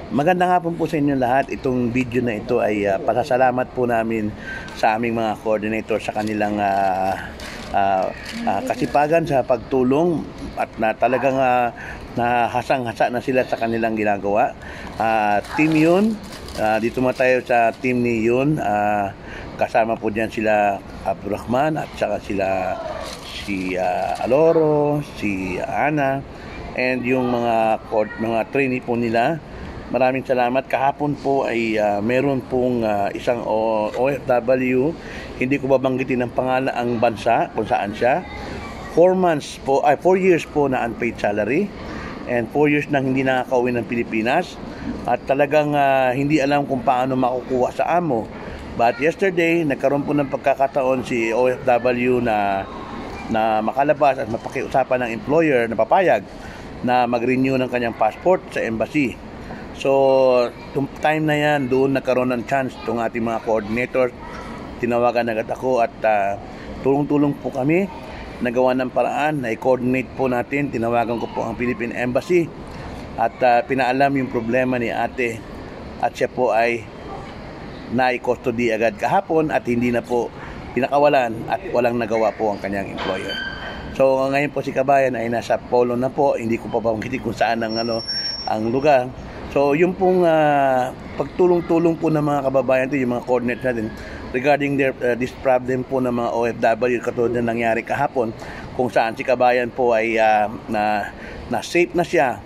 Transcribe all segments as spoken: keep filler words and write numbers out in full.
Magandang hapon po sa inyo lahat. Itong video na ito ay uh, pasasalamat po namin sa aming mga coordinator sa kanilang uh, uh, uh, kasipagan sa pagtulong at na talagang uh, nahasang-hasa na sila sa kanilang ginagawa. Uh, team Yun, uh, dito mo tayo sa team ni Yun. Uh, kasama po diyan sila Abdurrahman at saka sila si uh, Aloro, si Ana, and yung mga mga trainee po nila. Maraming salamat. Kahapon po ay uh, meron pong uh, isang O F W, hindi ko babanggitin ang pangalan ang bansa kung saan siya. Four months po, ay four years po na unpaid salary and four years nang hindi nakakauwi ng Pilipinas at talagang uh, hindi alam kung paano makukuha sa amo. But yesterday, nagkaroon po ng pagkakataon si O F W na na makalabas at mapakiusapan ng employer na papayag na mag-renew ng kanyang passport sa embassy. So, tung time na yan, doon nagkaroon ng chance itong ating mga coordinators. Tinawagan agad ako at uh, tulong-tulong po kami. Nagawa ng paraan na i-coordinate po natin. Tinawagan ko po ang Philippine Embassy at uh, pinaalam yung problema ni ate. At siya po ay na-custody agad kahapon at hindi na po pinakawalan at walang nagawa po ang kanyang employer. So, ngayon po si Kabayan ay nasa Polo na po. Hindi ko pa banggitin kung saan ang, ano, ang lugar. So, yung pong uh, pagtulong-tulong po ng mga kababayan ito, yung mga coordinates natin regarding their, uh, this problem po ng mga O F W katulad na nangyari kahapon kung saan si Kabayan po ay uh, na, na safe na siya,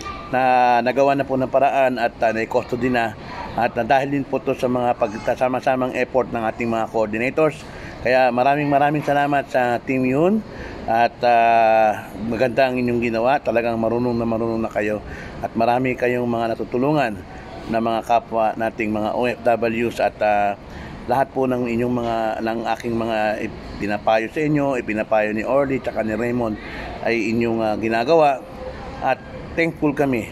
na nagawa na po ng paraan at uh, na-custody na at uh, dahil din po ito sa mga pagkasama-samang effort ng ating mga coordinators. Kaya maraming maraming salamat sa Team Yun at uh, maganda ang inyong ginawa. Talagang marunong na marunong na kayo at marami kayong mga natutulungan na mga kapwa nating mga O F Ws at uh, lahat po ng inyong mga ng aking mga ipinapayo sa inyo, ipinapayo ni Orly at ni Raymond ay inyong uh, ginagawa at thankful kami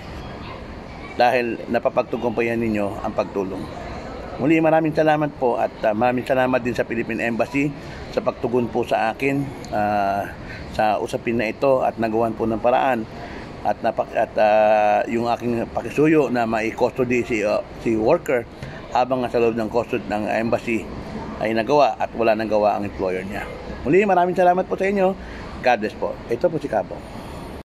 dahil napapagtugumpayan ninyo ang pagtulong. Muli maraming salamat po at uh, maraming salamat din sa Philippine Embassy sa pagtugon po sa akin uh, sa usapin na ito at nagawan po ng paraan at, napak at uh, yung aking pakisuyo na mai-custody si, uh, si worker habang nasa loob ng custody ng embassy ay nagawa at wala nang gawa ang employer niya. Muli maraming salamat po sa inyo. God bless po. Ito po si Cabo.